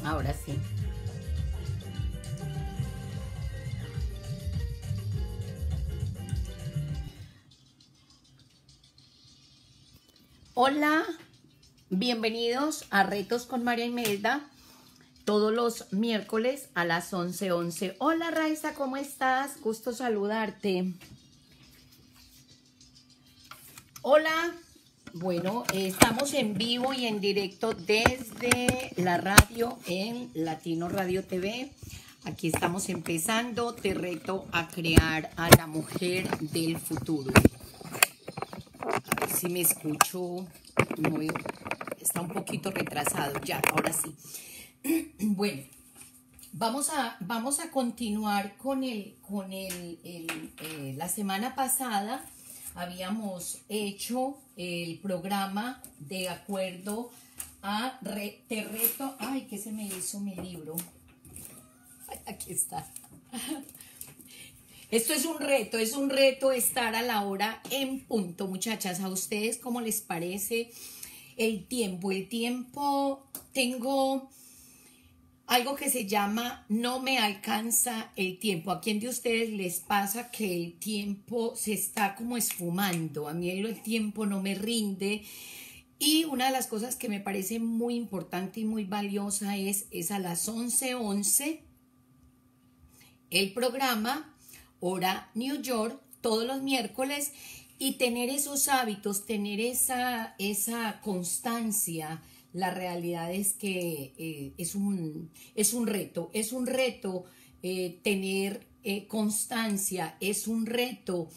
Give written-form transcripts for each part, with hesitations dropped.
Ahora sí. Hola, bienvenidos a Retos con María Imelda, todos los miércoles a las 11:11. Hola Raiza, ¿cómo estás? Gusto saludarte. Hola, bueno, estamos en vivo y en directo desde la radio en Latino Radio TV. Aquí estamos empezando, te reto a crear a la mujer del futuro. A ver si me escucho, muy, está un poquito retrasado, ya, ahora sí. Bueno, vamos a continuar con la semana pasada habíamos hecho el programa de acuerdo a te reto, ay, ¿qué se me hizo mi libro? Ay, aquí está. Esto es un reto estar a la hora en punto, muchachas. ¿A ustedes cómo les parece el tiempo? El tiempo, tengo algo que se llama no me alcanza el tiempo. ¿A quién de ustedes les pasa que el tiempo se está como esfumando? A mí el tiempo no me rinde. Y una de las cosas que me parece muy importante y muy valiosa es a las 11:11 el programa Hora New York, todos los miércoles, y tener esos hábitos, tener esa constancia. La realidad es que es un reto tener constancia, es un reto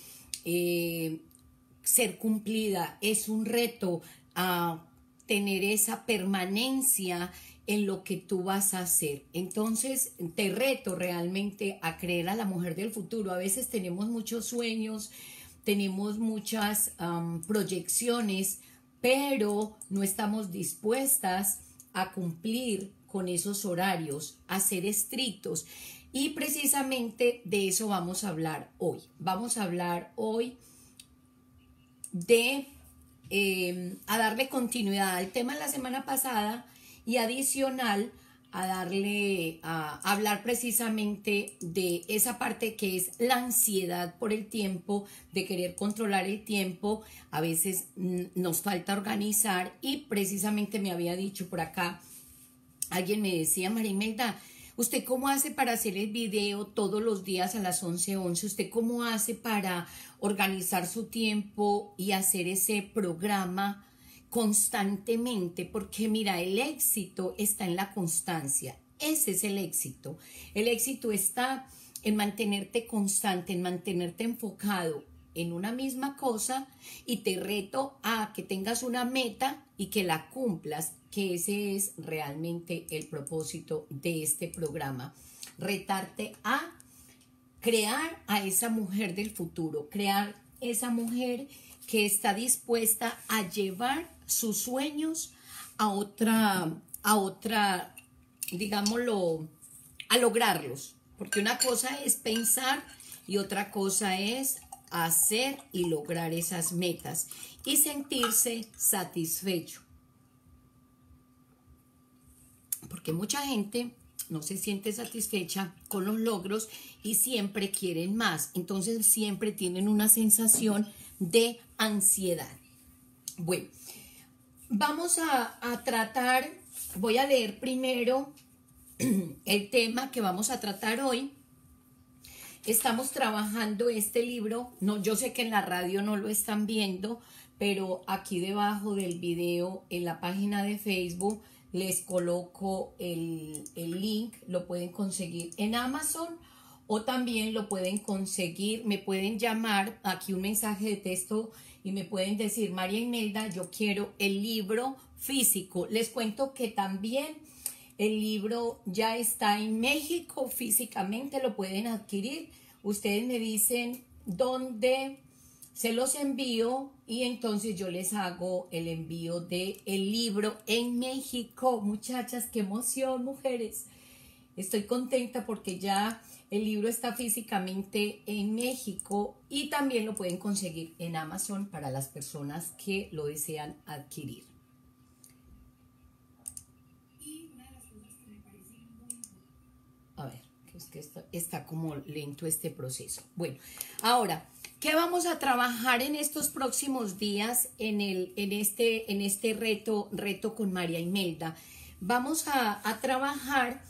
ser cumplida, es un reto tener esa permanencia en lo que tú vas a hacer. Entonces te reto realmente a creer a la mujer del futuro. A veces tenemos muchos sueños, tenemos muchas proyecciones, pero no estamos dispuestas a cumplir con esos horarios, a ser estrictos. Y precisamente de eso vamos a hablar hoy. Vamos a hablar hoy de a darle continuidad al tema de la semana pasada y adicional a hablar precisamente de esa parte que es la ansiedad por el tiempo, de querer controlar el tiempo. A veces nos falta organizar, y precisamente me había dicho por acá, alguien me decía: María Imelda, ¿usted cómo hace para hacer el video todos los días a las 11:11? ¿Usted cómo hace para organizar su tiempo y hacer ese programa constantemente? Porque mira, el éxito está en la constancia. Ese es el éxito. El éxito está en mantenerte constante, en mantenerte enfocado en una misma cosa, y te reto a que tengas una meta y que la cumplas, que ese es realmente el propósito de este programa. Retarte a crear a esa mujer del futuro, crear esa mujer que está dispuesta a llevar sus sueños a otra, digámoslo, a lograrlos. Porque una cosa es pensar y otra cosa es hacer y lograr esas metas y sentirse satisfecho. Porque mucha gente no se siente satisfecha con los logros y siempre quieren más. Entonces siempre tienen una sensación de ansiedad. Bueno, vamos a tratar, voy a leer primero el tema que vamos a tratar hoy. Estamos trabajando este libro, no, yo sé que en la radio no lo están viendo, pero aquí debajo del video, en la página de Facebook, les coloco el link. Lo pueden conseguir en Amazon o también lo pueden conseguir, me pueden llamar aquí un mensaje de texto y me pueden decir: María Imelda, yo quiero el libro físico. Les cuento que también el libro ya está en México físicamente, lo pueden adquirir. Ustedes me dicen dónde se los envío y entonces yo les hago el envío del libro en México. Muchachas, qué emoción, mujeres. Estoy contenta porque ya el libro está físicamente en México y también lo pueden conseguir en Amazon para las personas que lo desean adquirir. Y una de las cosas que me parece es que está como lento este proceso. Bueno, ahora, ¿qué vamos a trabajar en estos próximos días en este reto con María Imelda? Vamos a trabajar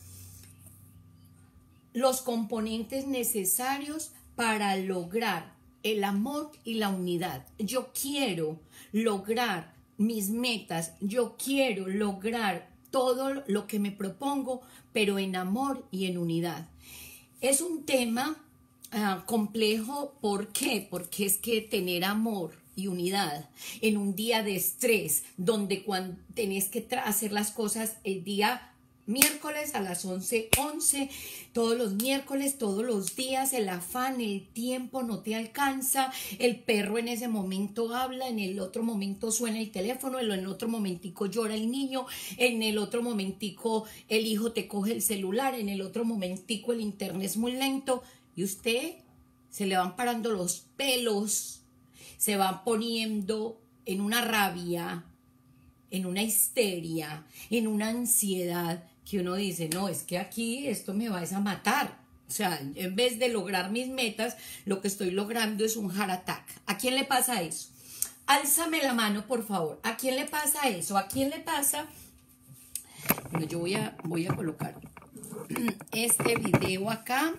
los componentes necesarios para lograr el amor y la unidad. Yo quiero lograr mis metas, yo quiero lograr todo lo que me propongo, pero en amor y en unidad. Es un tema complejo. ¿Por qué? Porque es que tener amor y unidad en un día de estrés, donde cuando tenés que hacer las cosas el día miércoles a las 11:11, todos los miércoles, todos los días, el afán, el tiempo no te alcanza, el perro en ese momento habla, en el otro momento suena el teléfono, en el otro momentico llora el niño, en el otro momentico el hijo te coge el celular, en el otro momentico el internet es muy lento y usted se le van parando los pelos, se va poniendo en una rabia, en una histeria, en una ansiedad, que uno dice, no, es que aquí esto me va a matar. O sea, en vez de lograr mis metas, lo que estoy logrando es un heart attack. ¿A quién le pasa eso? Álzame la mano, por favor. ¿A quién le pasa eso? ¿A quién le pasa? Bueno, yo voy a colocar este video acá.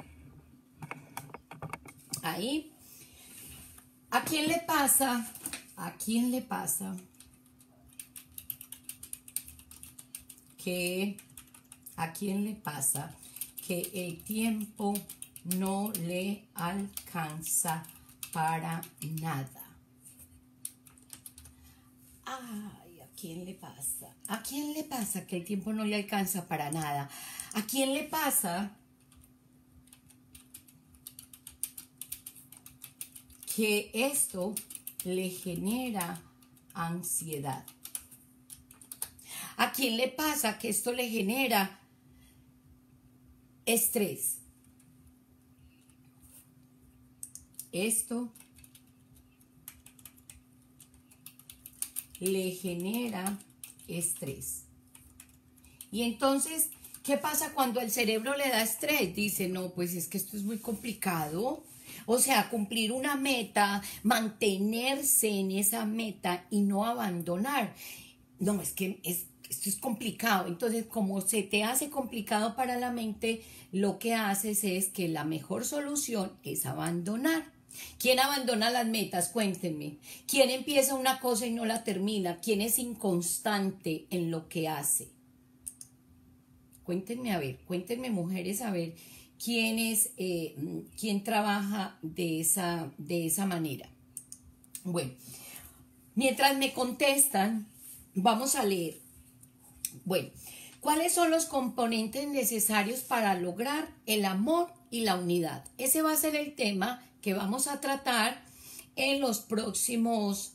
Ahí. ¿A quién le pasa? ¿A quién le pasa a quién le pasa que el tiempo no le alcanza para nada? Ay, ¿a quién le pasa? ¿A quién le pasa que el tiempo no le alcanza para nada? ¿A quién le pasa que esto le genera ansiedad? ¿A quién le pasa que esto le genera estrés? Esto le genera estrés. Y entonces, ¿qué pasa cuando el cerebro le da estrés? Dice, no, pues es que esto es muy complicado. O sea, cumplir una meta, mantenerse en esa meta y no abandonar. No, es que esto es complicado. Entonces, como se te hace complicado para la mente, lo que haces es que la mejor solución es abandonar. ¿Quién abandona las metas? Cuéntenme. ¿Quién empieza una cosa y no la termina? ¿Quién es inconstante en lo que hace? Cuéntenme, a ver, cuéntenme, mujeres, a ver, quién trabaja de esa manera. Bueno, mientras me contestan, vamos a leer. Bueno, ¿cuáles son los componentes necesarios para lograr el amor y la unidad? Ese va a ser el tema que vamos a tratar en los próximos,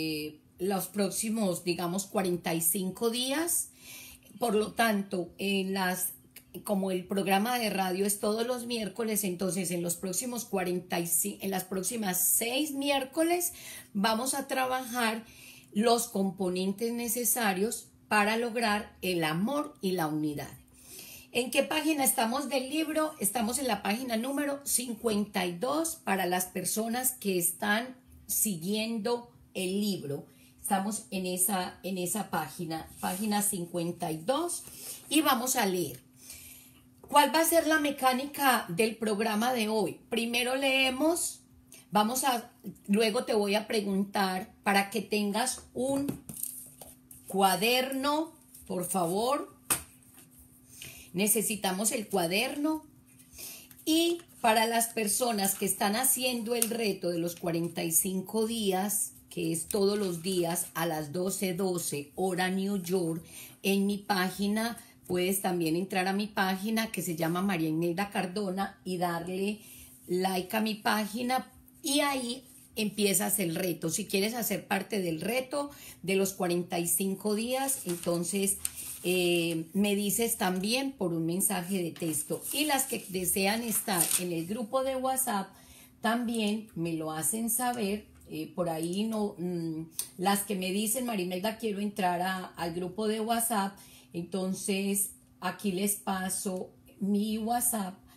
digamos, 45 días. Por lo tanto, como el programa de radio es todos los miércoles, entonces en los próximos 45, en las próximas 6 miércoles vamos a trabajar los componentes necesarios para lograr el amor y la unidad. ¿En qué página estamos del libro? Estamos en la página número 52 para las personas que están siguiendo el libro. Estamos en esa página 52, y vamos a leer. ¿Cuál va a ser la mecánica del programa de hoy? Primero leemos, luego te voy a preguntar para que tengas un cuaderno, por favor. Necesitamos el cuaderno. Y para las personas que están haciendo el reto de los 45 días, que es todos los días a las 12:12 hora New York, en mi página, puedes también entrar a mi página que se llama María Imelda Cardona y darle like a mi página, y ahí empiezas el reto. Si quieres hacer parte del reto de los 45 días, entonces me dices también por un mensaje de texto. Y las que desean estar en el grupo de WhatsApp también me lo hacen saber. Por ahí las que me dicen, María Imelda, quiero entrar al grupo de WhatsApp, entonces aquí les paso mi WhatsApp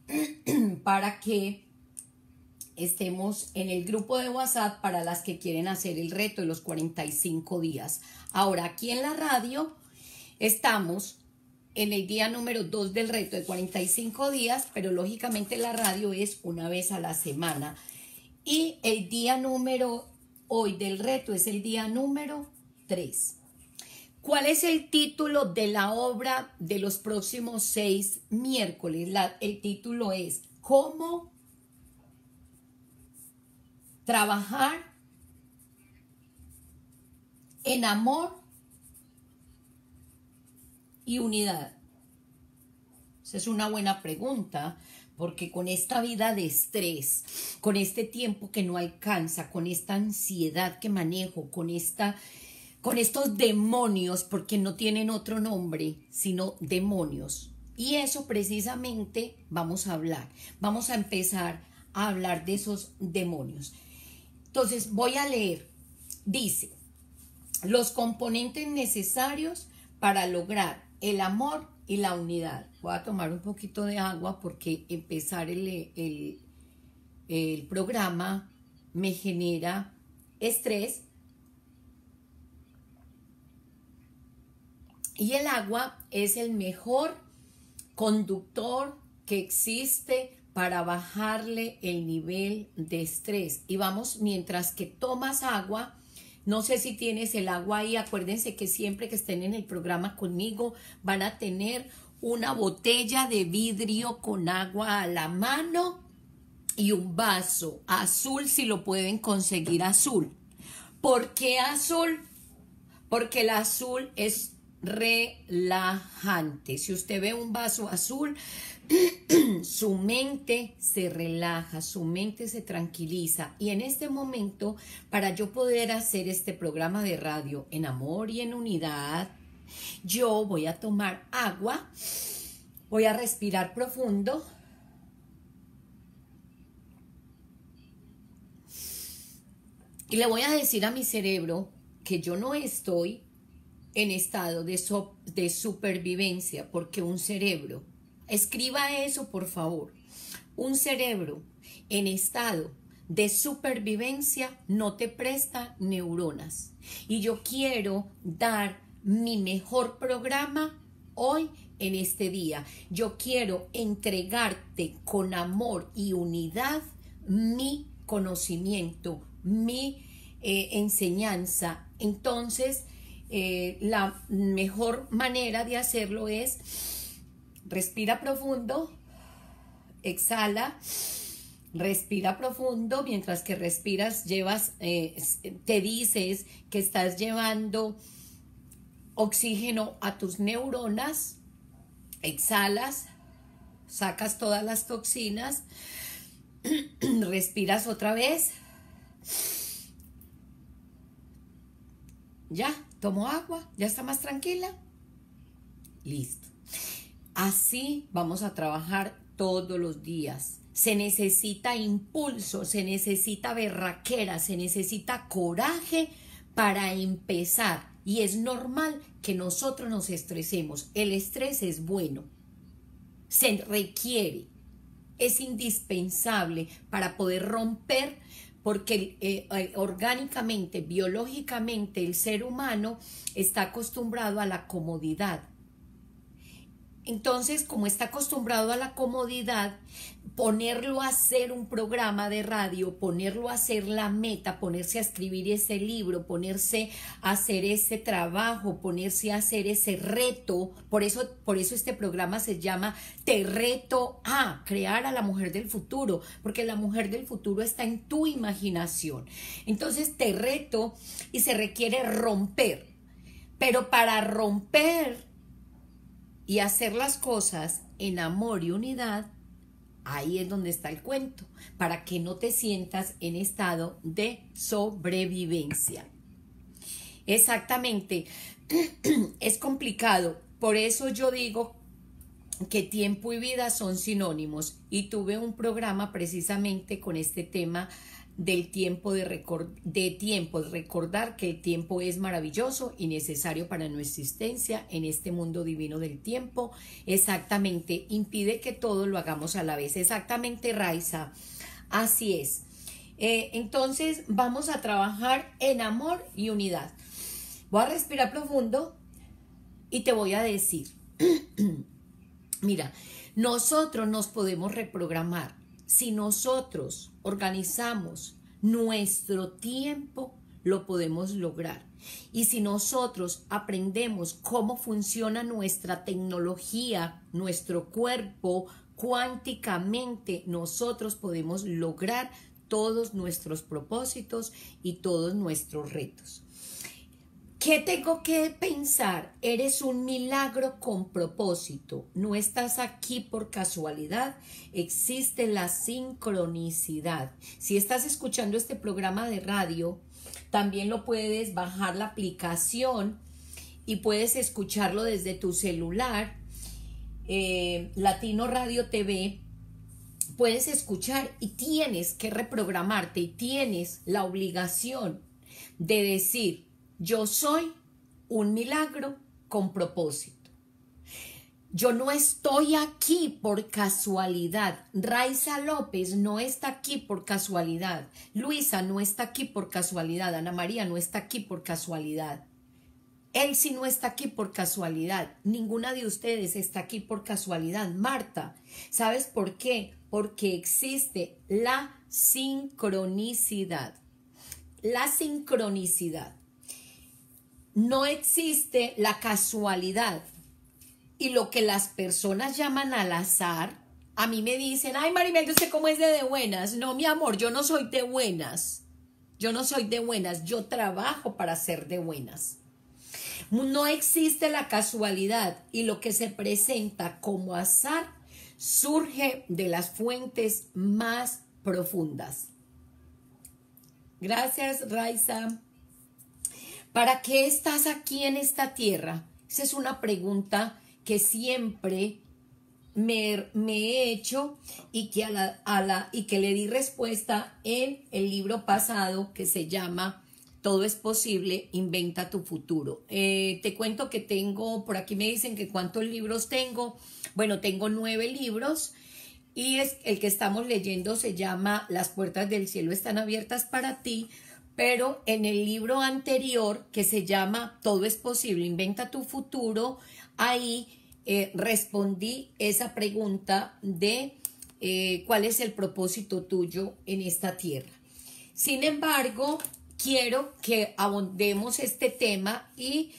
para que estemos en el grupo de WhatsApp para las que quieren hacer el reto de los 45 días. Ahora, aquí en la radio estamos en el día número 2 del reto de 45 días, pero lógicamente la radio es una vez a la semana. Y el día número hoy del reto es el día número 3. ¿Cuál es el título de la obra de los próximos 6 miércoles? El título es ¿Cómo trabajar en amor y unidad? Esa es una buena pregunta, porque con esta vida de estrés, con este tiempo que no alcanza, con esta ansiedad que manejo, con estos demonios, porque no tienen otro nombre, sino demonios. Y eso precisamente vamos a hablar. Vamos a empezar a hablar de esos demonios. Entonces voy a leer. Dice, los componentes necesarios para lograr el amor y la unidad. Voy a tomar un poquito de agua porque empezar el programa me genera estrés. Y el agua es el mejor conductor que existe para bajarle el nivel de estrés. Y vamos, mientras que tomas agua, no sé si tienes el agua ahí, acuérdense que siempre que estén en el programa conmigo van a tener una botella de vidrio con agua a la mano y un vaso azul si lo pueden conseguir azul. ¿Por qué azul? Porque el azul es relajante. Si usted ve un vaso azul, su mente se relaja, su mente se tranquiliza. Y en este momento, para yo poder hacer este programa de radio en amor y en unidad, yo voy a tomar agua, voy a respirar profundo. Y le voy a decir a mi cerebro que yo no estoy en estado de supervivencia, porque un cerebro, escriba eso por favor, un cerebro en estado de supervivencia no te presta neuronas. Y yo quiero dar mi mejor programa hoy en este día. Yo quiero entregarte con amor y unidad mi conocimiento, mi enseñanza. Entonces, la mejor manera de hacerlo es respira profundo, exhala, respira profundo. Mientras que respiras, te dices que estás llevando oxígeno a tus neuronas. Exhalas, sacas todas las toxinas, respiras otra vez. Ya, tomo agua, ya está más tranquila. Listo. Así vamos a trabajar todos los días. Se necesita impulso, se necesita berraquera, se necesita coraje para empezar. Y es normal que nosotros nos estresemos. El estrés es bueno, se requiere, es indispensable para poder romper, porque orgánicamente, biológicamente, el ser humano está acostumbrado a la comodidad. Entonces, como está acostumbrado a la comodidad, ponerlo a hacer un programa de radio, ponerlo a hacer la meta, ponerse a escribir ese libro, ponerse a hacer ese trabajo, ponerse a hacer ese reto, por eso este programa se llama Te reto a crear a la mujer del futuro, porque la mujer del futuro está en tu imaginación. Entonces te reto y se requiere romper, pero para romper y hacer las cosas en amor y unidad, ahí es donde está el cuento, para que no te sientas en estado de sobrevivencia. Exactamente, es complicado, por eso yo digo que tiempo y vida son sinónimos, y tuve un programa precisamente con este tema del tiempo de tiempo, recordar que el tiempo es maravilloso y necesario para nuestra existencia en este mundo divino del tiempo. Exactamente, impide que todo lo hagamos a la vez. Exactamente, Raiza, así es. Entonces vamos a trabajar en amor y unidad. Voy a respirar profundo y te voy a decir, mira, nosotros nos podemos reprogramar. Si nosotros organizamos nuestro tiempo, lo podemos lograr. Y si nosotros aprendemos cómo funciona nuestra tecnología, nuestro cuerpo, cuánticamente, nosotros podemos lograr todos nuestros propósitos y todos nuestros retos. ¿Qué tengo que pensar? Eres un milagro con propósito. No estás aquí por casualidad. Existe la sincronicidad. Si estás escuchando este programa de radio, también lo puedes bajar la aplicación y puedes escucharlo desde tu celular. Latino Radio TV. Puedes escuchar y tienes que reprogramarte y tienes la obligación de decir: yo soy un milagro con propósito. Yo no estoy aquí por casualidad. Raiza López no está aquí por casualidad. Luisa no está aquí por casualidad. Ana María no está aquí por casualidad. Elsie no está aquí por casualidad. Ninguna de ustedes está aquí por casualidad. Marta, ¿sabes por qué? Porque existe la sincronicidad. La sincronicidad. No existe la casualidad y lo que las personas llaman al azar. A mí me dicen: ay, Maribel, ¿usted cómo es de buenas? No, mi amor, yo no soy de buenas. Yo no soy de buenas, yo trabajo para ser de buenas. No existe la casualidad y lo que se presenta como azar surge de las fuentes más profundas. Gracias, Raiza. ¿Para qué estás aquí en esta tierra? Esa es una pregunta que siempre me he hecho y que le di respuesta en el libro pasado que se llama Todo es posible, inventa tu futuro. Te cuento que tengo, por aquí me dicen que cuántos libros tengo. Bueno, tengo 9 libros y el que estamos leyendo se llama Las puertas del cielo están abiertas para ti. Pero en el libro anterior, que se llama Todo es posible, inventa tu futuro, ahí respondí esa pregunta de cuál es el propósito tuyo en esta tierra. Sin embargo, quiero que abondemos este tema y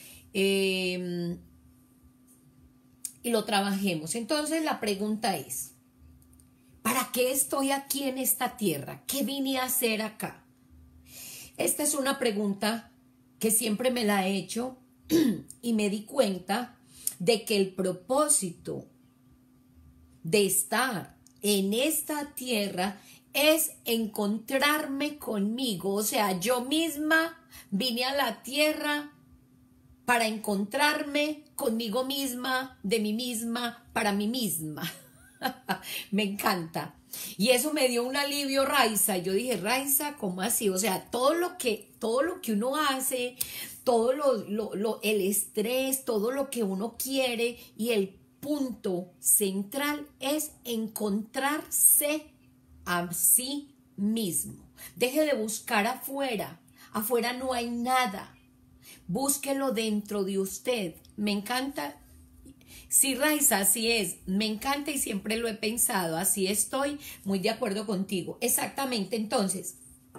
lo trabajemos. Entonces la pregunta es: ¿para qué estoy aquí en esta tierra? ¿Qué vine a hacer acá? Esta es una pregunta que siempre me la he hecho y me di cuenta de que el propósito de estar en esta tierra es encontrarme conmigo. O sea, yo misma vine a la tierra para encontrarme conmigo misma, de mí misma, para mí misma. Me encanta. Y eso me dio un alivio, Raiza. Yo dije: Raiza, ¿cómo así? O sea, todo lo que uno hace, todo el estrés, todo lo que uno quiere, y el punto central es encontrarse a sí mismo. Deje de buscar afuera. Afuera no hay nada. Búsquelo dentro de usted. Me encanta. Sí, Raiza, así es. Me encanta y siempre lo he pensado. Así estoy muy de acuerdo contigo. Exactamente. Entonces,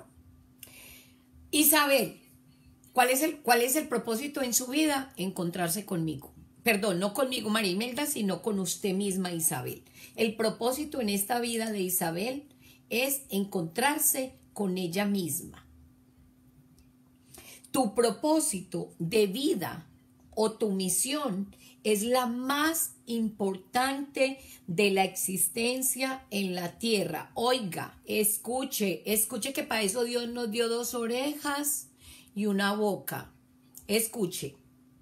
Isabel, ¿cuál es el propósito en su vida? Encontrarse conmigo. Perdón, no conmigo, María Imelda, sino con usted misma, Isabel. El propósito en esta vida de Isabel es encontrarse con ella misma. Tu propósito de vida o tu misión es la más importante de la existencia en la tierra. Oiga, escuche que para eso Dios nos dio 2 orejas y una boca. Escuche.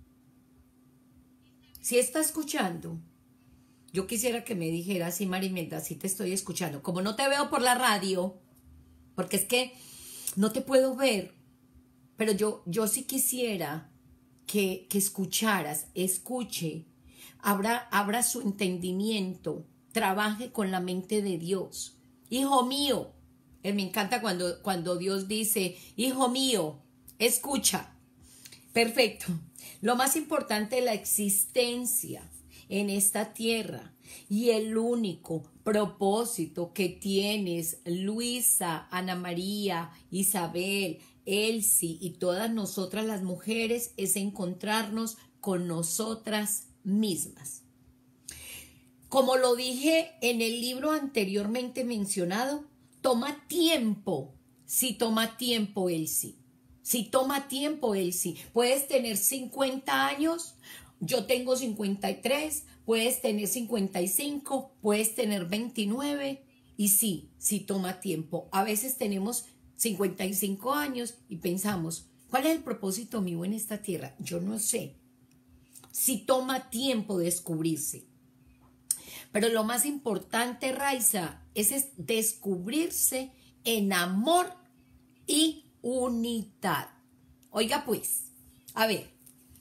Si está escuchando, yo quisiera que me dijera: sí, Marimelda, sí te estoy escuchando. Como no te veo por la radio, porque es que no te puedo ver, pero yo sí quisiera que escucharas, escuche, abra su entendimiento, trabaje con la mente de Dios. Hijo mío, me encanta cuando Dios dice, hijo mío, escucha. Perfecto. Lo más importante de la existencia en esta tierra y el único propósito que tienes, Luisa, Ana María, Isabel, Elsie y todas nosotras las mujeres, es encontrarnos con nosotras mismas. Como lo dije en el libro anteriormente mencionado, toma tiempo. Si toma tiempo, Elsie. Si toma tiempo, Elsie. Puedes tener 50 años, yo tengo 53, puedes tener 55, puedes tener 29. Y sí toma tiempo. A veces tenemos 55 años y pensamos, ¿cuál es el propósito mío en esta tierra? Yo no sé. Si toma tiempo descubrirse. Pero lo más importante, Raiza, es descubrirse en amor y unidad. Oiga pues, a ver,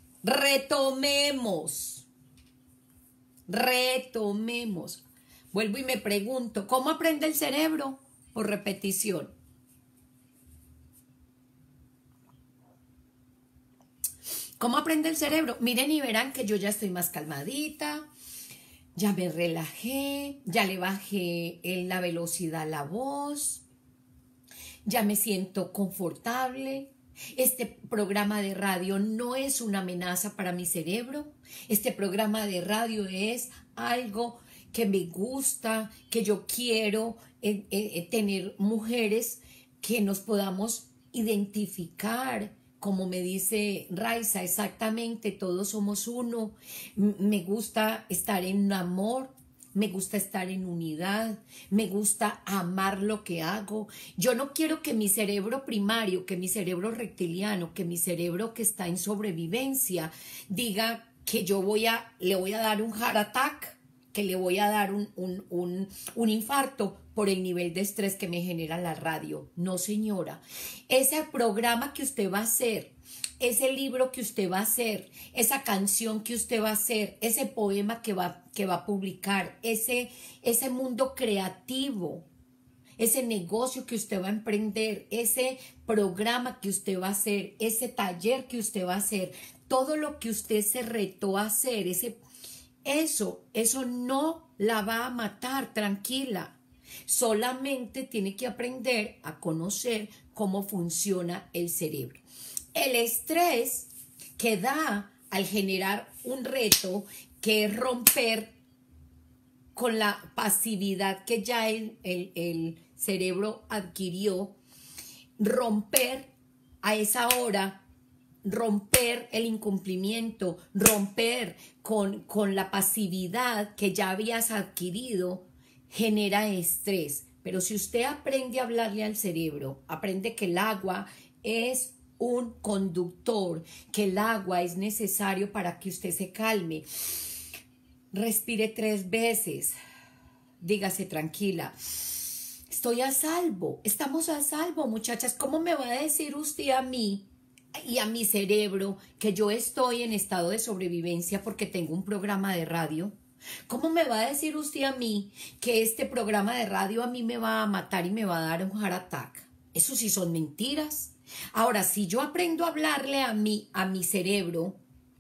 retomemos. Vuelvo y me pregunto, ¿cómo aprende el cerebro? Por repetición. ¿Cómo aprende el cerebro? Miren y verán que yo ya estoy más calmadita, ya me relajé, ya le bajé la velocidad a la voz, ya me siento confortable. Este programa de radio no es una amenaza para mi cerebro. Este programa de radio es algo que me gusta, que yo quiero tener mujeres que nos podamos identificar. Como me dice Raiza, exactamente, todos somos uno. Me gusta estar en amor, me gusta estar en unidad, me gusta amar lo que hago. Yo no quiero que mi cerebro primario, que mi cerebro reptiliano, que mi cerebro que está en sobrevivencia, diga que le voy a dar un heart attack, que le voy a dar un infarto por el nivel de estrés que me genera la radio. No, señora. Ese programa que usted va a hacer, ese libro que usted va a hacer, esa canción que usted va a hacer, ese poema que va a publicar, ese mundo creativo, ese negocio que usted va a emprender, ese programa que usted va a hacer, ese taller que usted va a hacer, todo lo que usted se retó a hacer, eso no la va a matar, tranquila. Solamente tiene que aprender a conocer cómo funciona el cerebro. El estrés que da al generar un reto, que es romper con la pasividad que ya el cerebro adquirió, romper a esa hora, romper el incumplimiento, romper con la pasividad que ya habías adquirido, genera estrés. Pero si usted aprende a hablarle al cerebro, aprende que el agua es un conductor, que el agua es necesario para que usted se calme. Respire 3 veces, dígase tranquila, estoy a salvo, estamos a salvo, muchachas. ¿Cómo me va a decir usted a mí y a mi cerebro que yo estoy en estado de sobrevivencia porque tengo un programa de radio? ¿Cómo me va a decir usted a mí que este programa de radio a mí me va a matar y me va a dar un heart attack? Eso sí son mentiras. Ahora, si yo aprendo a hablarle a mi cerebro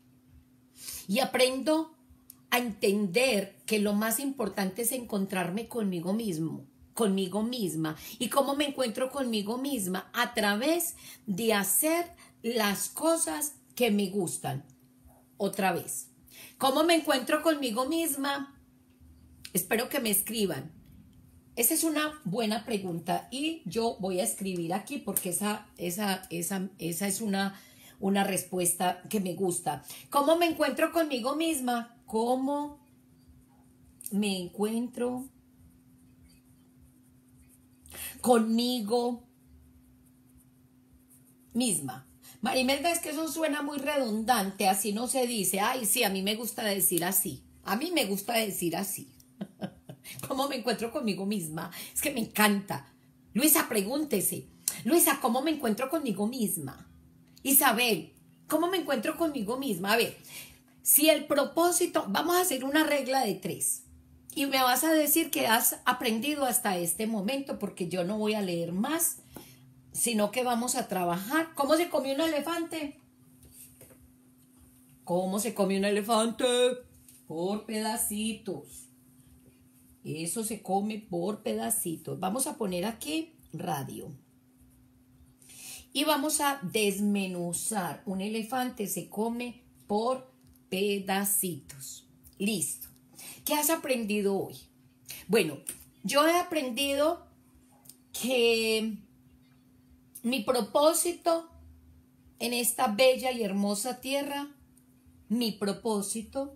y aprendo a entender que lo más importante es encontrarme conmigo mismo, conmigo misma. ¿Y cómo me encuentro conmigo misma? A través de hacer las cosas que me gustan. Otra vez. ¿Cómo me encuentro conmigo misma? Espero que me escriban. Esa es una buena pregunta y yo voy a escribir aquí porque esa es una respuesta que me gusta. ¿Cómo me encuentro conmigo misma? ¿Cómo me encuentro conmigo misma? Marimelda, es que eso suena muy redundante, así no se dice. Ay, sí, a mí me gusta decir así. A mí me gusta decir así. ¿Cómo me encuentro conmigo misma? Es que me encanta. Luisa, pregúntese. Luisa, ¿cómo me encuentro conmigo misma? Isabel, ¿cómo me encuentro conmigo misma? A ver, si el propósito, vamos a hacer una regla de 3 y me vas a decir que has aprendido hasta este momento, porque yo no voy a leer más, sino que vamos a trabajar. ¿Cómo se come un elefante? ¿Cómo se come un elefante? Por pedacitos. Eso se come por pedacitos. Vamos a poner aquí radio. Y vamos a desmenuzar. Un elefante se come por pedacitos. Listo. ¿Qué has aprendido hoy? Bueno, yo he aprendido que mi propósito en esta bella y hermosa tierra, mi propósito,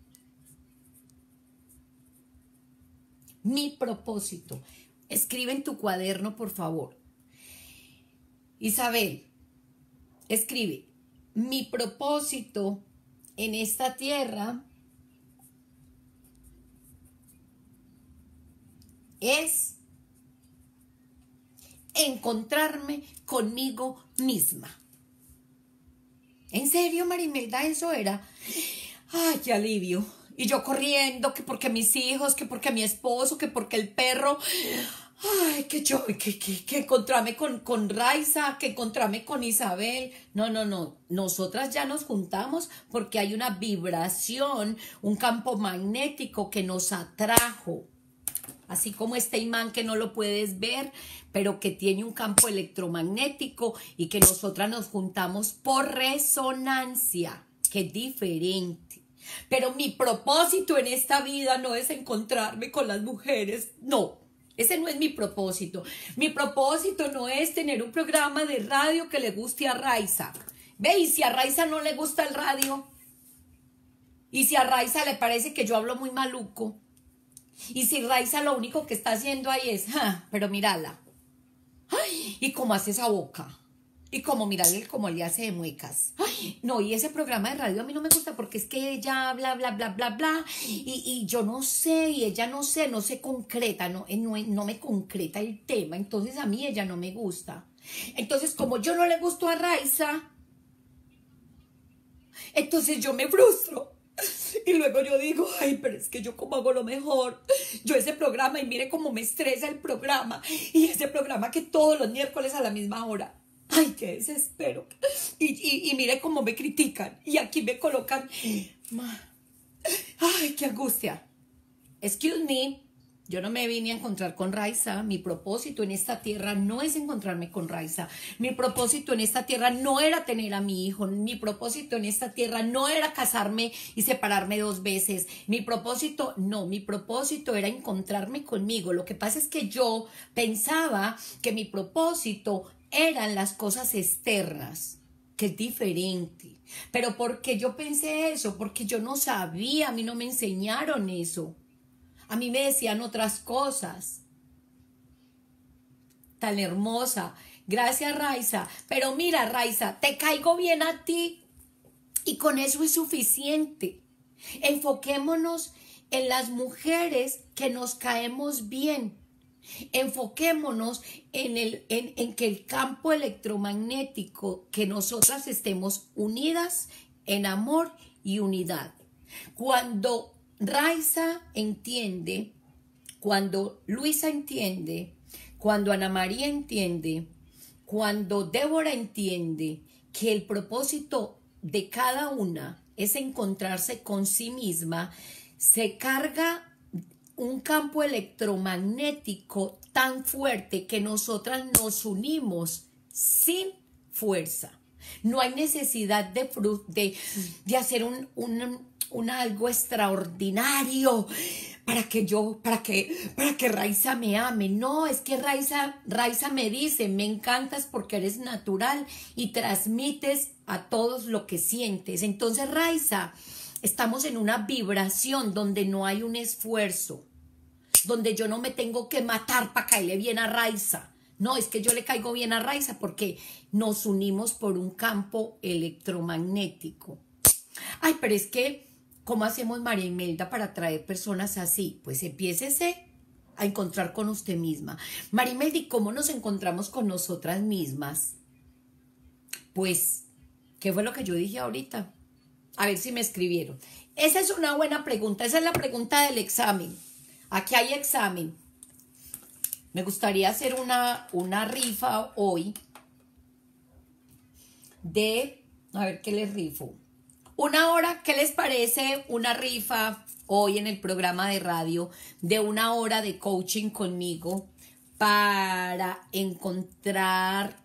escribe en tu cuaderno, por favor. Isabel, escribe, mi propósito en esta tierra es encontrarme conmigo misma. ¿En serio, Marimelda, eso era? Ay, qué alivio. Y yo corriendo, que porque mis hijos, que porque mi esposo, que porque el perro. Ay, que encontrarme con Raiza, que encontrarme con Isabel. No. Nosotras ya nos juntamos porque hay una vibración, un campo magnético que nos atrajo. Así como este imán que no lo puedes ver, pero que tiene un campo electromagnético y que nosotras nos juntamos por resonancia, que es diferente. Pero mi propósito en esta vida no es encontrarme con las mujeres, no. Ese no es mi propósito. Mi propósito no es tener un programa de radio que le guste a Raiza. Ve, y si a Raiza no le gusta el radio, y si a Raiza le parece que yo hablo muy maluco, y si Raiza lo único que está haciendo ahí es, pero mírala. Ay, y cómo hace esa boca. Y como mírale cómo le hace de muecas. Ay, no, y ese programa de radio a mí no me gusta porque es que ella habla, bla, bla, bla, bla. Y yo no sé, y ella no se concreta, no me concreta el tema. Entonces a mí ella no me gusta. Entonces como yo no le gusto a Raiza, entonces yo me frustro. Y luego yo digo, ay, pero es que yo como hago lo mejor. Yo ese programa, y mire cómo me estresa el programa. Y ese programa que todos los miércoles a la misma hora. Ay, qué desespero. Y mire cómo me critican. Y aquí me colocan. Ay, qué angustia. Excuse me. Yo no me vine a encontrar con Raiza. Mi propósito en esta tierra no es encontrarme con Raiza. Mi propósito en esta tierra no era tener a mi hijo. Mi propósito en esta tierra no era casarme y separarme 2 veces. Mi propósito era encontrarme conmigo. Lo que pasa es que yo pensaba que mi propósito eran las cosas externas, que es diferente. Pero ¿por qué yo pensé eso? Porque yo no sabía, a mí no me enseñaron eso. A mí me decían otras cosas. Tan hermosa. Gracias, Raiza. Pero mira, Raiza, te caigo bien a ti y con eso es suficiente. Enfoquémonos en las mujeres que nos caemos bien. Enfoquémonos en que el campo electromagnético, que nosotras estemos unidas en amor y unidad. Cuando Raiza entiende, cuando Luisa entiende, cuando Ana María entiende, cuando Débora entiende que el propósito de cada una es encontrarse con sí misma, se carga un campo electromagnético tan fuerte que nosotras nos unimos sin fuerza. No hay necesidad de hacer un algo extraordinario para que Raiza me ame. No, es que Raiza me dice, me encantas porque eres natural y transmites a todos lo que sientes. Entonces, Raiza, estamos en una vibración donde no hay un esfuerzo, donde yo no me tengo que matar para caerle bien a Raiza. No, es que yo le caigo bien a Raiza porque nos unimos por un campo electromagnético. Ay, pero es que, ¿cómo hacemos, María Imelda, para atraer personas así? Pues empiécese a encontrar con usted misma. Marimeldi, ¿cómo nos encontramos con nosotras mismas? Pues, ¿qué fue lo que yo dije ahorita? A ver si me escribieron. Esa es una buena pregunta, esa es la pregunta del examen. Aquí hay examen. Me gustaría hacer una rifa hoy de, a ver qué les rifo. Una hora, ¿qué les parece una rifa hoy en el programa de radio de una hora de coaching conmigo para encontrar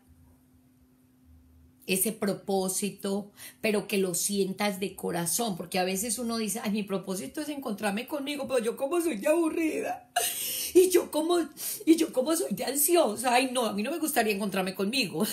ese propósito, pero que lo sientas de corazón? Porque a veces uno dice, ay, mi propósito es encontrarme conmigo, pero yo como soy de aburrida, y yo como soy de ansiosa, ay no, a mí no me gustaría encontrarme conmigo.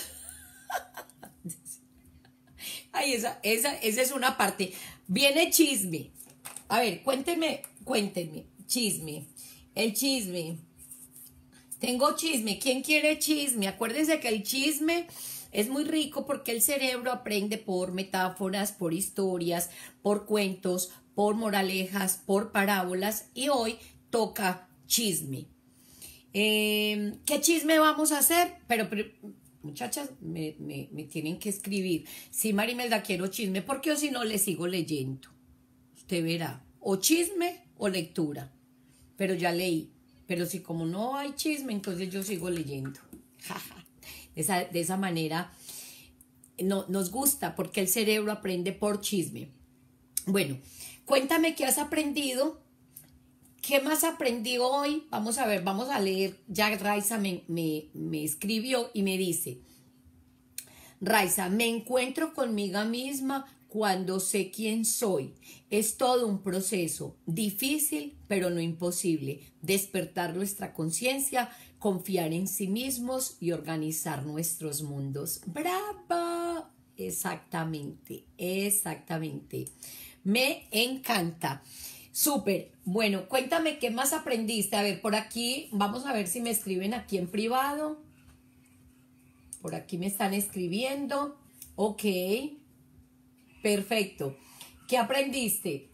Ay, esa es una parte. Viene chisme. A ver, cuéntenme, chisme. El chisme. Tengo chisme. ¿Quién quiere chisme? Acuérdense que el chisme es muy rico porque el cerebro aprende por metáforas, por historias, por cuentos, por moralejas, por parábolas. Y hoy toca chisme. ¿Qué chisme vamos a hacer? Pero muchachas, me tienen que escribir. Sí, Marimelda, quiero chisme, porque o si no, le sigo leyendo. Usted verá, o chisme o lectura. Pero ya leí. Pero si como no hay chisme, entonces yo sigo leyendo. De esa manera nos gusta, porque el cerebro aprende por chisme. Bueno, cuéntame qué has aprendido. ¿Qué más aprendí hoy? Vamos a ver, vamos a leer. Ya Raiza me escribió y me dice, Raiza, me encuentro conmigo misma cuando sé quién soy. Es todo un proceso, difícil, pero no imposible. Despertar nuestra conciencia, confiar en sí mismos y organizar nuestros mundos. ¡Bravo! Exactamente, exactamente. Me encanta. Súper. Bueno, cuéntame qué más aprendiste. A ver, por aquí, vamos a ver si me escriben aquí en privado. Por aquí me están escribiendo. Ok. Perfecto. ¿Qué aprendiste?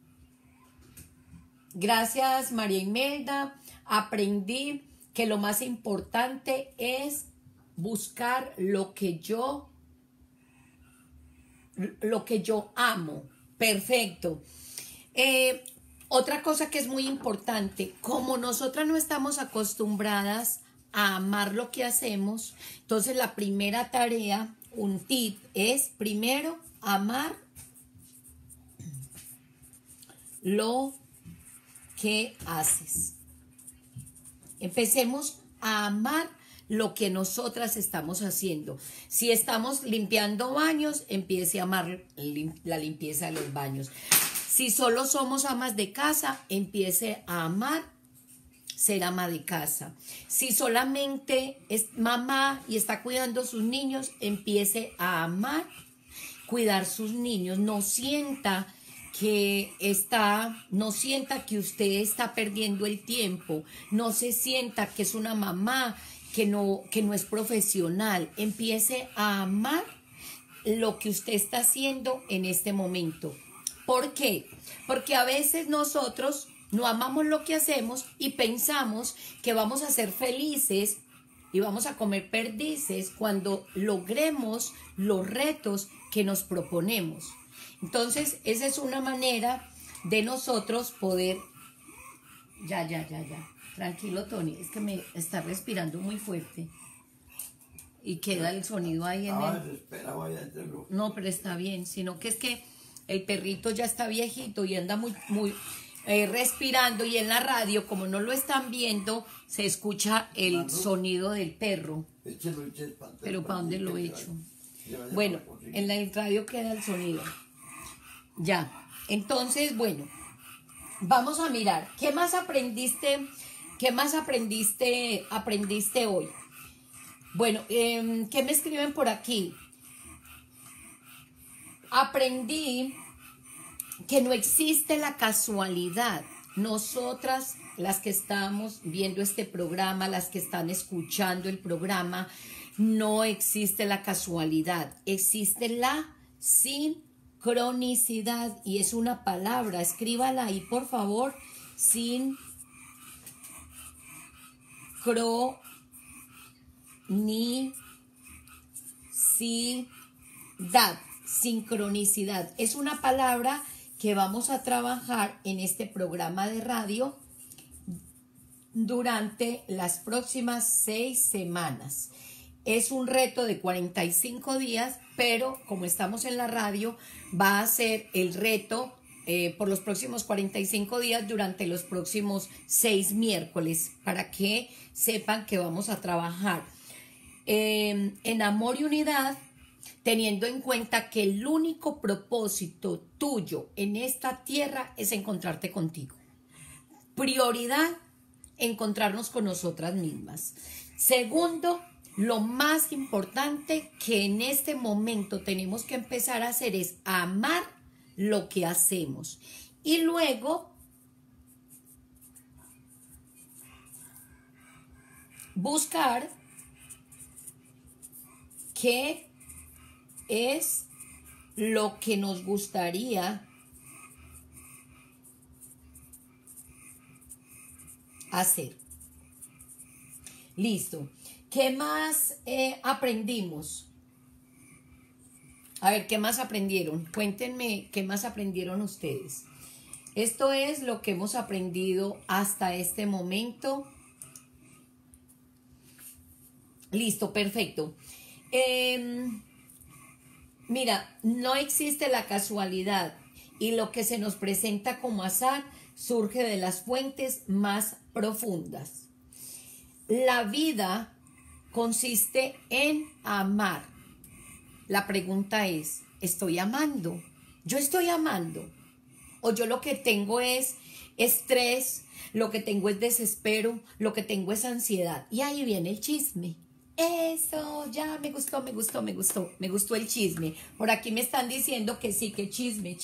Gracias, María Imelda. Aprendí que lo más importante es buscar lo que yo amo. Perfecto. Otra cosa que es muy importante, como nosotras no estamos acostumbradas a amar lo que hacemos, entonces la primera tarea, un tip, es primero amar lo que haces. Empecemos a amar lo que nosotras estamos haciendo. Si estamos limpiando baños, empiece a amar la limpieza de los baños. Si solo somos amas de casa, empiece a amar ser ama de casa. Si solamente es mamá y está cuidando a sus niños, empiece a amar cuidar sus niños. No sienta que usted está perdiendo el tiempo. No se sienta que es una mamá que no es profesional. Empiece a amar lo que usted está haciendo en este momento. ¿Por qué? Porque a veces nosotros no amamos lo que hacemos y pensamos que vamos a ser felices y vamos a comer perdices cuando logremos los retos que nos proponemos. Entonces, esa es una manera de nosotros poder... Ya. Tranquilo, Tony, es que me está respirando muy fuerte. Y queda el sonido ahí en el... No, pero está bien, sino que es que el perrito ya está viejito y anda muy respirando, y en la radio, como no lo están viendo, se escucha el sonido del perro. Pero ¿para dónde lo he hecho? Bueno, en el radio queda el sonido. Ya, entonces, bueno, vamos a mirar. ¿Qué más aprendiste? ¿Aprendiste hoy? Bueno, ¿qué me escriben por aquí? Aprendí que no existe la casualidad. Nosotras, las que estamos viendo este programa, las que están escuchando el programa, no existe la casualidad, existe la sincronicidad, y es una palabra, escríbala ahí por favor, Sincronicidad. Es una palabra que vamos a trabajar en este programa de radio durante las próximas 6 semanas. Es un reto de 45 días, pero como estamos en la radio, va a ser el reto por los próximos 45 días durante los próximos 6 miércoles, para que sepan que vamos a trabajar en amor y unidad, teniendo en cuenta que el único propósito tuyo en esta tierra es encontrarte contigo. Prioridad, encontrarnos con nosotras mismas. Segundo, lo más importante que en este momento tenemos que empezar a hacer es amar lo que hacemos. Y luego buscar qué es lo que nos gustaría hacer. Listo. ¿Qué más aprendimos? A ver, ¿qué más aprendieron? Cuéntenme qué más aprendieron ustedes. Esto es lo que hemos aprendido hasta este momento. Listo, perfecto. Mira, no existe la casualidad y lo que se nos presenta como azar surge de las fuentes más profundas. La vida consiste en amar. La pregunta es, ¿estoy amando? ¿Yo estoy amando? ¿O yo lo que tengo es estrés, lo que tengo es desespero, lo que tengo es ansiedad? Y ahí viene el chisme. Eso, ya me gustó el chisme. Por aquí me están diciendo que sí, que chisme.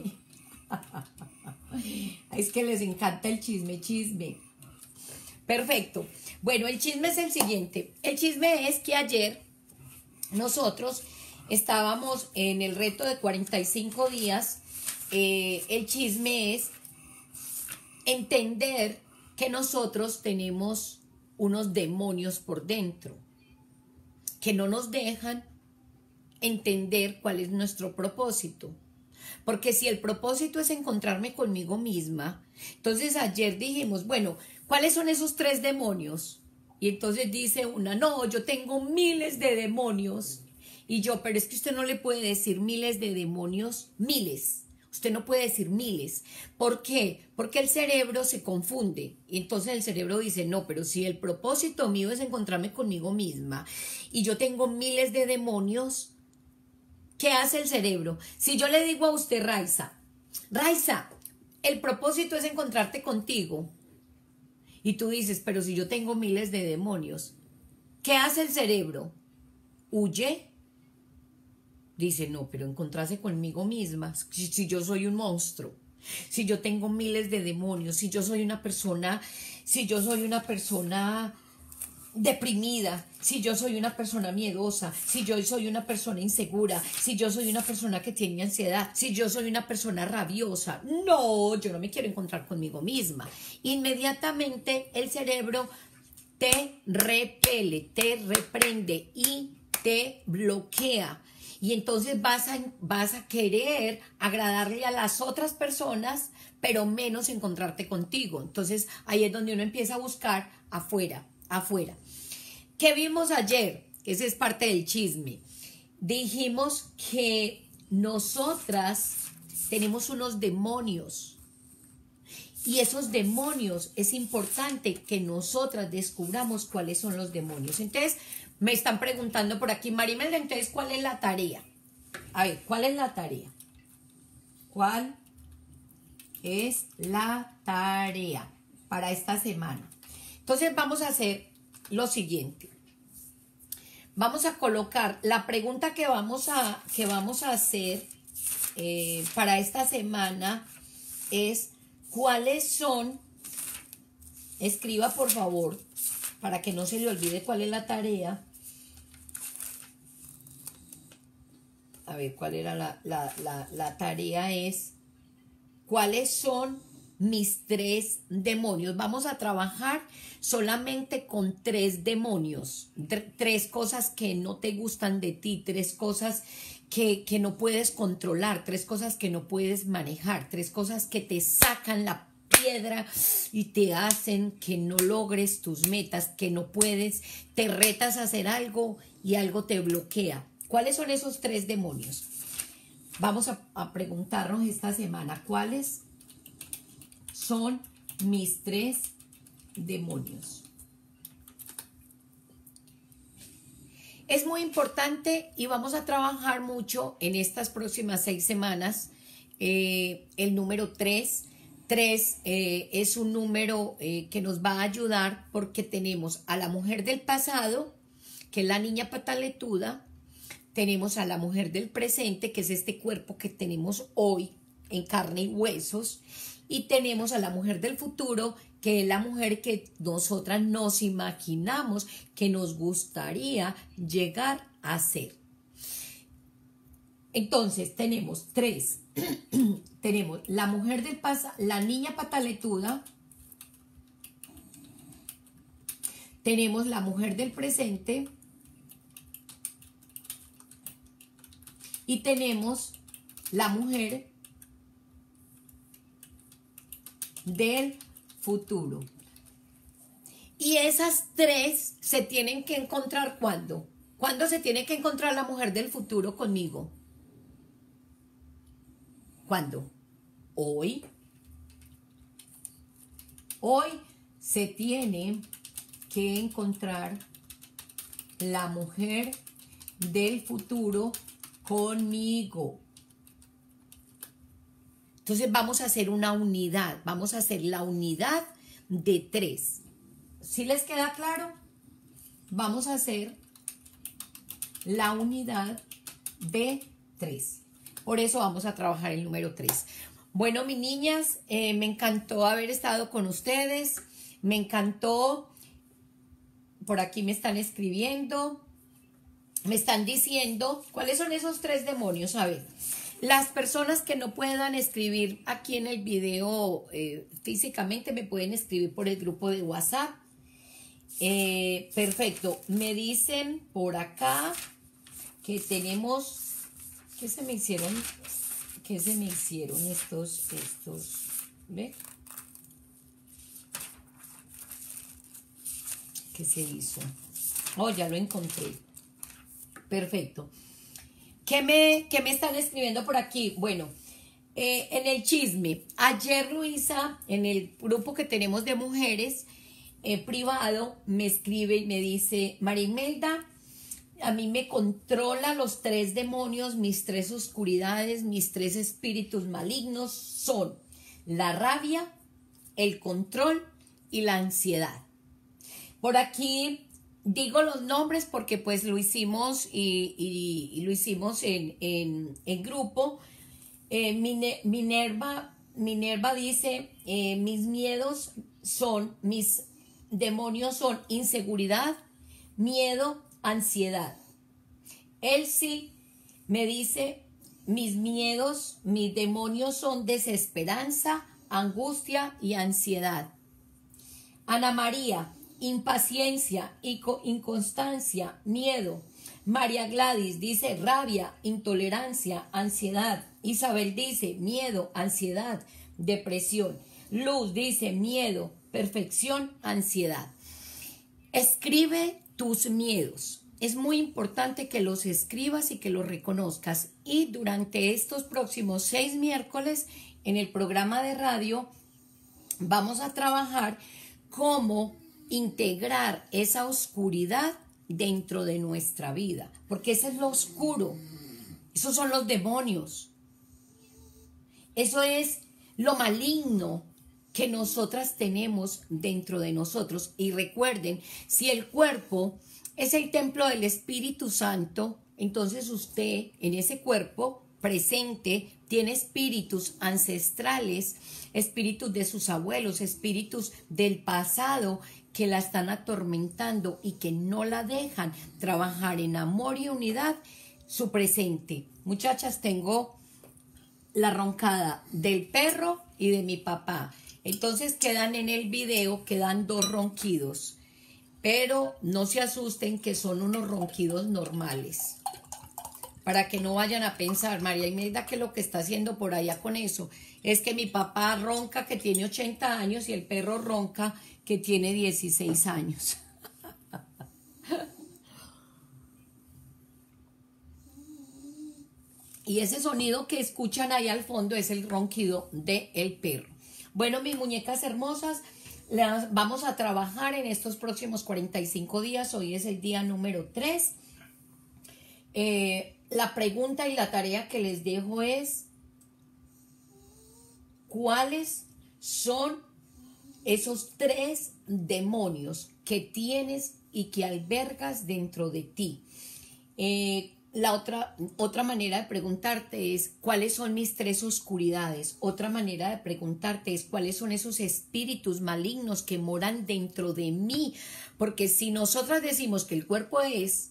Es que les encanta el chisme. Perfecto. Bueno, el chisme es el siguiente. El chisme es que ayer nosotros estábamos en el reto de 45 días. El chisme es entender que nosotros tenemos unos demonios por dentro que no nos dejan entender cuál es nuestro propósito. Porque si el propósito es encontrarme conmigo misma, entonces ayer dijimos, bueno, ¿cuáles son esos 3 demonios? Y entonces dice una, no, yo tengo miles de demonios. Y yo, pero es que usted no le puede decir miles de demonios, miles. Usted no puede decir miles. ¿Por qué? Porque el cerebro se confunde. Y entonces el cerebro dice, no, pero si el propósito mío es encontrarme conmigo misma y yo tengo miles de demonios, ¿qué hace el cerebro? Si yo le digo a usted, Raiza, el propósito es encontrarte contigo. Y tú dices, pero si yo tengo miles de demonios, ¿qué hace el cerebro? Huye. Dice, no, pero encontrarse conmigo misma, si yo soy un monstruo, si yo tengo miles de demonios, si yo soy una persona deprimida, si yo soy una persona miedosa, si yo soy una persona insegura, si yo soy una persona que tiene ansiedad, si yo soy una persona rabiosa, no, yo no me quiero encontrar conmigo misma. Inmediatamente el cerebro te repele, te reprende y te bloquea. Y entonces vas a querer agradarle a las otras personas, pero menos encontrarte contigo. Entonces ahí es donde uno empieza a buscar afuera. ¿Qué vimos ayer? Ese es parte del chisme. Dijimos que nosotras tenemos unos demonios. Y esos demonios es importante que nosotras descubramos cuáles son los demonios. Entonces, me están preguntando por aquí, Marimelda, entonces, ¿cuál es la tarea? A ver, ¿cuál es la tarea? ¿Cuál es la tarea para esta semana? Entonces, vamos a hacer lo siguiente. Vamos a colocar la pregunta que vamos a hacer para esta semana es, ¿cuáles son? Escriba, por favor, para que no se le olvide cuál es la tarea. A ver, ¿cuál era la tarea? Es, ¿cuáles son mis 3 demonios. Vamos a trabajar solamente con 3 demonios, 3 cosas que no te gustan de ti, 3 cosas que no puedes controlar, 3 cosas que no puedes manejar, 3 cosas que te sacan la piedra y te hacen que no logres tus metas, que no puedes, te retas a hacer algo y algo te bloquea. ¿Cuáles son esos 3 demonios? Vamos a preguntarnos esta semana, ¿cuáles son mis 3 demonios? Es muy importante y vamos a trabajar mucho en estas próximas 6 semanas el número 3. 3 es un número que nos va a ayudar porque tenemos a la mujer del pasado, que es la niña pataletuda, tenemos a la mujer del presente, que es este cuerpo que tenemos hoy en carne y huesos, y tenemos a la mujer del futuro, que es la mujer que nosotras nos imaginamos que nos gustaría llegar a ser. Entonces tenemos 3. Tenemos la mujer del pasado, la niña pataletuda, tenemos la mujer del presente y tenemos la mujer del futuro. Y esas 3 se tienen que encontrar ¿cuándo? ¿Cuándo se tiene que encontrar la mujer del futuro conmigo? ¿Cuándo? Hoy. Hoy se tiene que encontrar la mujer del futuro conmigo. Entonces vamos a hacer una unidad, vamos a hacer la unidad de 3. ¿Sí les queda claro? Vamos a hacer la unidad de 3. Por eso vamos a trabajar el número 3. Bueno, mis niñas, me encantó haber estado con ustedes. Me encantó. Por aquí me están escribiendo. Me están diciendo cuáles son esos 3 demonios. A ver, las personas que no puedan escribir aquí en el video físicamente me pueden escribir por el grupo de WhatsApp. Perfecto. Me dicen por acá que tenemos... ¿Qué se me hicieron? ¿Qué se me hicieron estos? ¿Ve? ¿Qué se hizo? Oh, ya lo encontré. Perfecto. ¿Qué me están escribiendo por aquí? Bueno, en el chisme. Ayer Luisa, en el grupo que tenemos de mujeres privado, me escribe y me dice, María Imelda, a mí me controla los 3 demonios, mis 3 oscuridades, mis 3 espíritus malignos son la rabia, el control y la ansiedad. Por aquí digo los nombres porque pues lo hicimos y lo hicimos en grupo. Minerva dice, mis demonios son inseguridad, miedo, ansiedad. Elsie me dice, mis demonios son desesperanza, angustia y ansiedad. Ana María, impaciencia, inconstancia, miedo. María Gladys dice rabia, intolerancia, ansiedad. Isabel dice miedo, ansiedad, depresión. Luz dice miedo, perfección, ansiedad. Escribe tus miedos. Es muy importante que los escribas y que los reconozcas. Y durante estos próximos 6 miércoles en el programa de radio vamos a trabajar cómo integrar esa oscuridad dentro de nuestra vida. Porque eso es lo oscuro. Esos son los demonios. Eso es lo maligno que nosotras tenemos dentro de nosotros. Y recuerden, si el cuerpo es el templo del Espíritu Santo, entonces usted en ese cuerpo presente tiene espíritus ancestrales, espíritus de sus abuelos, espíritus del pasado que la están atormentando y que no la dejan trabajar en amor y unidad su presente. Muchachas, tengo la roncada del perro y de mi papá. Entonces quedan en el video, quedan 2 ronquidos. Pero no se asusten que son unos ronquidos normales. Para que no vayan a pensar, María Imelda, que lo que está haciendo por allá con eso es que mi papá ronca que tiene 80 años y el perro ronca que tiene 16 años. Y ese sonido que escuchan ahí al fondo es el ronquido del perro. Bueno, mis muñecas hermosas, las vamos a trabajar en estos próximos 45 días. Hoy es el día número 3. La pregunta y la tarea que les dejo es: ¿cuáles son esos 3 demonios que tienes y que albergas dentro de ti? La otra manera de preguntarte es: ¿cuáles son mis 3 oscuridades? Otra manera de preguntarte es: ¿cuáles son esos espíritus malignos que moran dentro de mí? Porque si nosotras decimos que el cuerpo es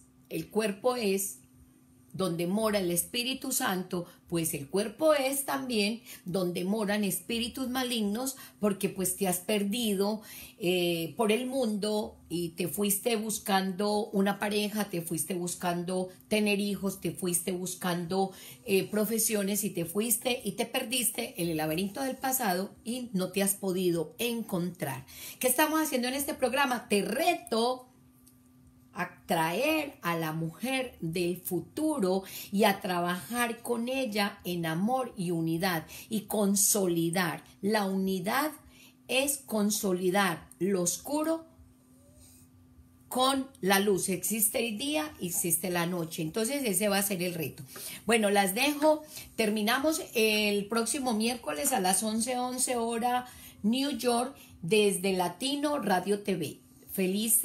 donde mora el Espíritu Santo, pues el cuerpo es también donde moran espíritus malignos, porque pues te has perdido por el mundo y te fuiste buscando una pareja, te fuiste buscando tener hijos, te fuiste buscando profesiones y te fuiste y te perdiste en el laberinto del pasado y no te has podido encontrar. ¿Qué estamos haciendo en este programa? Te reto a traer a la mujer del futuro y a trabajar con ella en amor y unidad y consolidar. La unidad es consolidar lo oscuro con la luz. Existe el día, existe la noche. Entonces ese va a ser el reto. Bueno, las dejo. Terminamos el próximo miércoles a las 11:11 hora New York desde Latino Radio TV. Feliz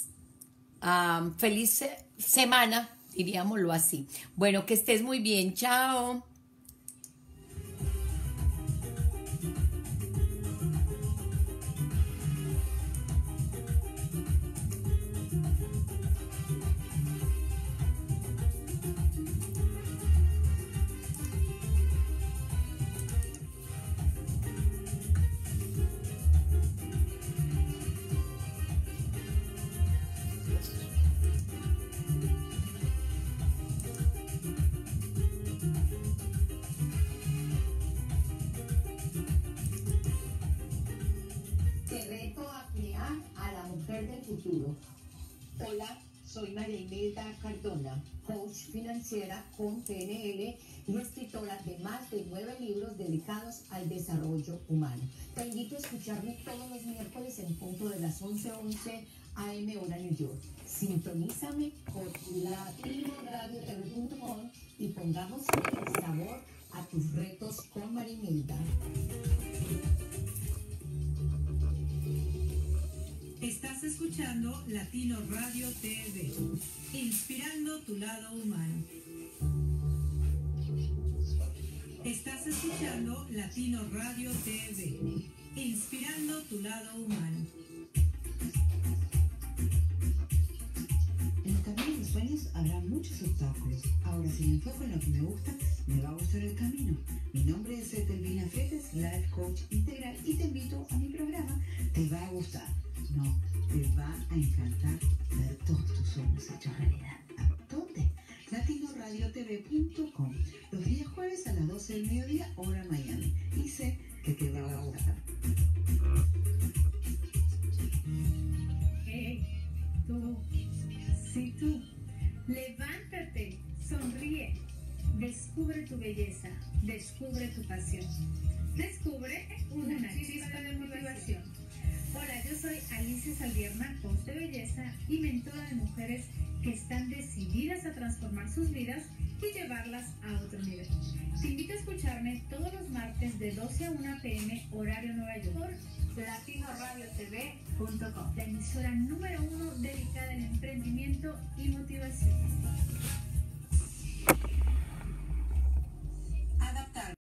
semana, diríamoslo así. Bueno, que estés muy bien. Chao. Del futuro. Hola, soy María Imelda Cardona, coach financiera con PNL y escritora de más de 9 libros dedicados al desarrollo humano. Te invito a escucharme todos los miércoles en punto de las 11:11 AM hora New York. Sintonízame por latinodadiotv.com y pongamos el sabor a tus retos con María Imelda. Estás escuchando Latino Radio TV, inspirando tu lado humano. Estás escuchando Latino Radio TV, inspirando tu lado humano. En el camino de los sueños habrá muchos obstáculos. Ahora, si me enfoco en lo que me gusta, me va a gustar el camino. Mi nombre es Etelvina Fretes, Life Coach Integral, y te invito a mi programa. Te va a gustar. No, te va a encantar ver todos tus sueños hechos realidad. ¿A dónde? LatinoRadioTV.com. Los días jueves a las 12 del mediodía, hora Miami. Y sé que te va a gustar. Hey, tú, sí tú, levántate, sonríe, descubre tu belleza, descubre tu pasión, descubre una chispa de motivación. Hola, yo soy Alicia Saldierna, coach de belleza y mentora de mujeres que están decididas a transformar sus vidas y llevarlas a otro nivel. Te invito a escucharme todos los martes de 12 a 1 p.m. horario Nueva York por LatinoRadioTV.com, la emisora número 1 dedicada